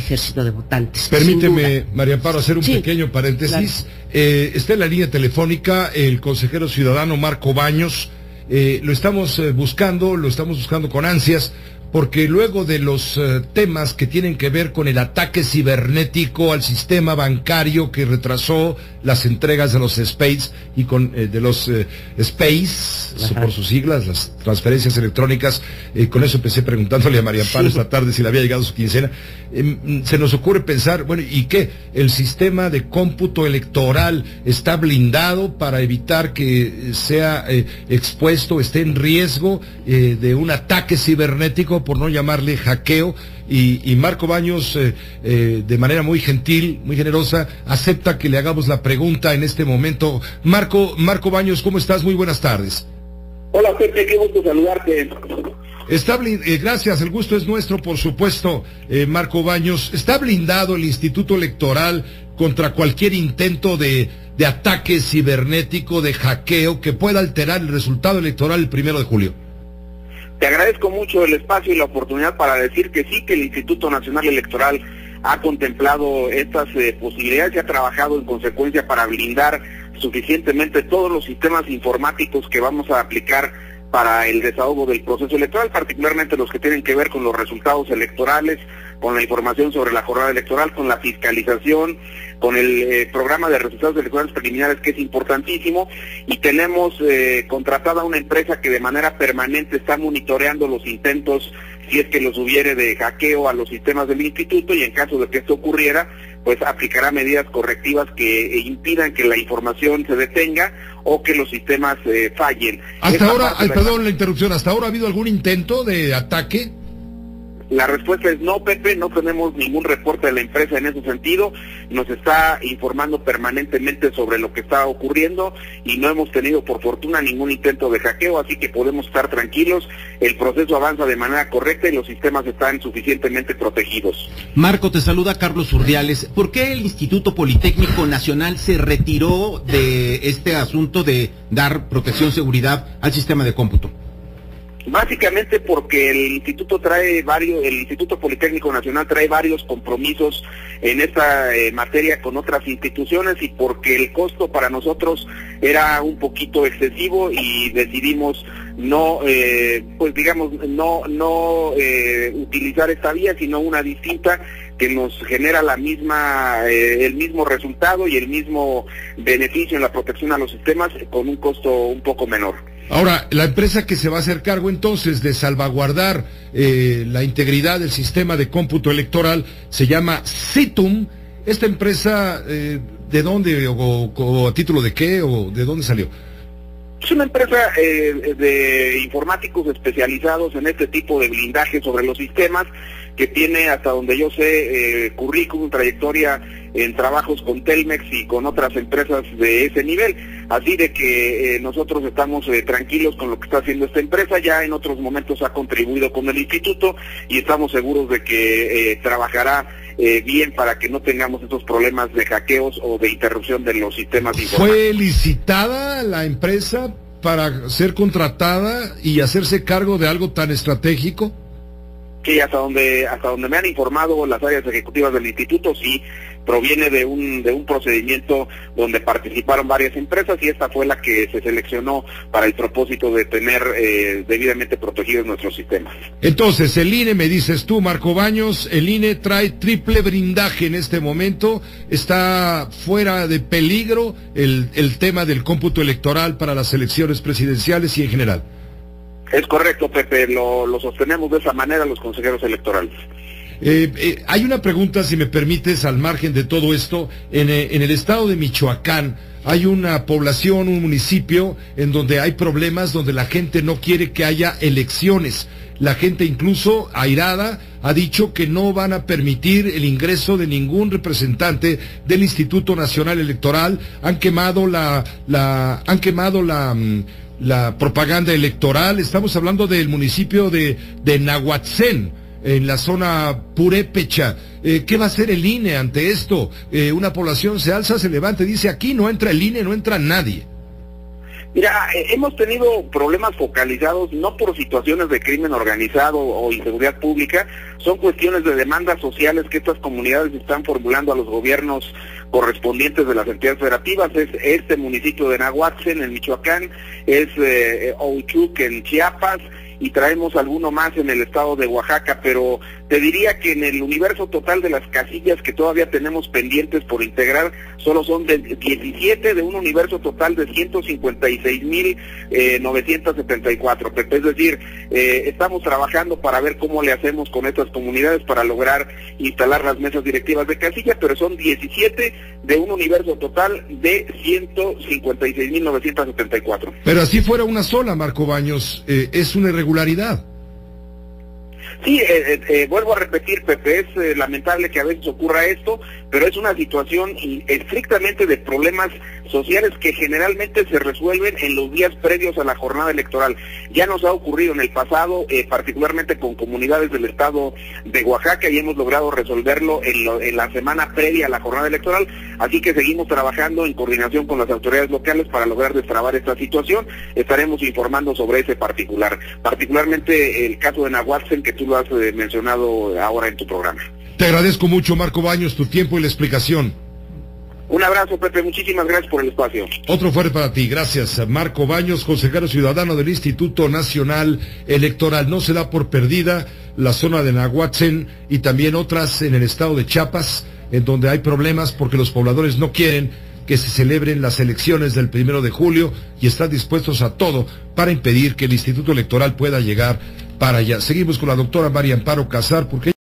ejército de votantes. Permíteme, María Amparo, hacer un pequeño paréntesis. Claro. Está en la línea telefónica el consejero ciudadano Marco Baños. Lo estamos buscando con ansias, porque luego de los temas que tienen que ver con el ataque cibernético al sistema bancario que retrasó las entregas de los SPACE y de los SPACE, por sus siglas, las transferencias electrónicas, con eso empecé preguntándole a María Amparo esta tarde si le había llegado su quincena. Se nos ocurre pensar, bueno, ¿y qué? ¿El sistema de cómputo electoral está blindado para evitar que sea expuesto, esté en riesgo de un ataque cibernético, por no llamarle hackeo? Y Marco Baños, de manera muy gentil, muy generosa, acepta que le hagamos la pregunta en este momento. Marco Baños, ¿cómo estás? Muy buenas tardes. Hola, Pepe, qué gusto saludarte. Gracias, el gusto es nuestro, por supuesto, Marco Baños. ¿Está blindado el Instituto Electoral contra cualquier intento de ataque cibernético, de hackeo, que pueda alterar el resultado electoral el 1 de julio? Te agradezco mucho el espacio y la oportunidad para decir que sí, que el Instituto Nacional Electoral ha contemplado estas posibilidades y ha trabajado en consecuencia para blindar suficientemente todos los sistemas informáticos que vamos a aplicar para el desahogo del proceso electoral, particularmente los que tienen que ver con los resultados electorales, con la información sobre la jornada electoral, con la fiscalización, con el programa de resultados electorales preliminares, que es importantísimo, y tenemos contratada una empresa que de manera permanente está monitoreando los intentos, si es que los hubiere, de hackeo a los sistemas del instituto, y en caso de que esto ocurriera, pues aplicará medidas correctivas que impidan que la información se detenga o que los sistemas fallen. Hasta ahora, perdón la interrupción, ¿hasta ahora ha habido algún intento de ataque? La respuesta es no, Pepe, no tenemos ningún reporte de la empresa en ese sentido, nos está informando permanentemente sobre lo que está ocurriendo y no hemos tenido, por fortuna, ningún intento de hackeo, así que podemos estar tranquilos, el proceso avanza de manera correcta y los sistemas están suficientemente protegidos. Marco, te saluda Carlos Urdiales. ¿Por qué el Instituto Politécnico Nacional se retiró de este asunto de dar protección, seguridad al sistema de cómputo? Básicamente porque el Instituto Politécnico Nacional trae varios compromisos en esta materia con otras instituciones, y porque el costo para nosotros era un poquito excesivo y decidimos no utilizar esta vía, sino una distinta que nos genera el mismo resultado y el mismo beneficio en la protección a los sistemas con un costo un poco menor. Ahora, la empresa que se va a hacer cargo entonces de salvaguardar la integridad del sistema de cómputo electoral se llama Citum. ¿Esta empresa de dónde, o a título de qué, o de dónde salió? Es una empresa de informáticos especializados en este tipo de blindaje sobre los sistemas, que tiene, hasta donde yo sé, currículum, trayectoria en trabajos con Telmex y con otras empresas de ese nivel. Así de que nosotros estamos tranquilos con lo que está haciendo esta empresa. Ya en otros momentos ha contribuido con el instituto y estamos seguros de que trabajará bien para que no tengamos estos problemas de hackeos o de interrupción de los sistemas informáticos. ¿Fue licitada la empresa para ser contratada y hacerse cargo de algo tan estratégico? Sí, hasta donde me han informado las áreas ejecutivas del instituto, sí, proviene de un procedimiento donde participaron varias empresas, y esta fue la que se seleccionó para el propósito de tener debidamente protegidos nuestros sistemas. Entonces, el INE, me dices tú, Marco Baños, el INE trae triple blindaje en este momento, está fuera de peligro el tema del cómputo electoral para las elecciones presidenciales y en general. Es correcto, Pepe, lo sostenemos de esa manera los consejeros electorales. Hay una pregunta, si me permites, al margen de todo esto. En el estado de Michoacán hay una población, un municipio en donde hay problemas, donde la gente no quiere que haya elecciones. La gente, incluso airada, ha dicho que no van a permitir el ingreso de ningún representante del Instituto Nacional Electoral. Han quemado la propaganda electoral. Estamos hablando del municipio de Nahuatzén, en la zona purépecha. ¿Qué va a hacer el INE ante esto? Una población se alza, se levanta y dice: aquí no entra el INE, no entra nadie. Mira, hemos tenido problemas focalizados no por situaciones de crimen organizado o inseguridad pública, son cuestiones de demandas sociales que estas comunidades están formulando a los gobiernos correspondientes de las entidades federativas. Es este municipio de Nahuatzen en Michoacán, es Ohuchuc en Chiapas, y traemos alguno más en el estado de Oaxaca, pero te diría que en el universo total de las casillas que todavía tenemos pendientes por integrar, solo son 17 de un universo total de 156,974, Pepe. Es decir, estamos trabajando para ver cómo le hacemos con estas comunidades para lograr instalar las mesas directivas de casilla, pero son 17 de un universo total de 156,974. Pero así fuera una sola, Marco Baños, es una irregularidad. Sí, vuelvo a repetir, Pepe, es lamentable que a veces ocurra esto, pero es una situación estrictamente de problemas sociales que generalmente se resuelven en los días previos a la jornada electoral. Ya nos ha ocurrido en el pasado, particularmente con comunidades del estado de Oaxaca, y hemos logrado resolverlo en la semana previa a la jornada electoral, así que seguimos trabajando en coordinación con las autoridades locales para lograr destrabar esta situación. Estaremos informando sobre ese particularmente el caso de Nahuatzen, que tú lo has mencionado ahora en tu programa. Te agradezco mucho, Marco Baños, tu tiempo y la explicación. Un abrazo, Pepe, muchísimas gracias por el espacio. Otro fuerte para ti, gracias. Marco Baños, consejero ciudadano del Instituto Nacional Electoral. No se da por perdida la zona de Nahuatzen y también otras en el estado de Chiapas, en donde hay problemas porque los pobladores no quieren que se celebren las elecciones del 1 de julio y están dispuestos a todo para impedir que el Instituto Electoral pueda llegar para allá. Seguimos con la doctora María Amparo Casar, porque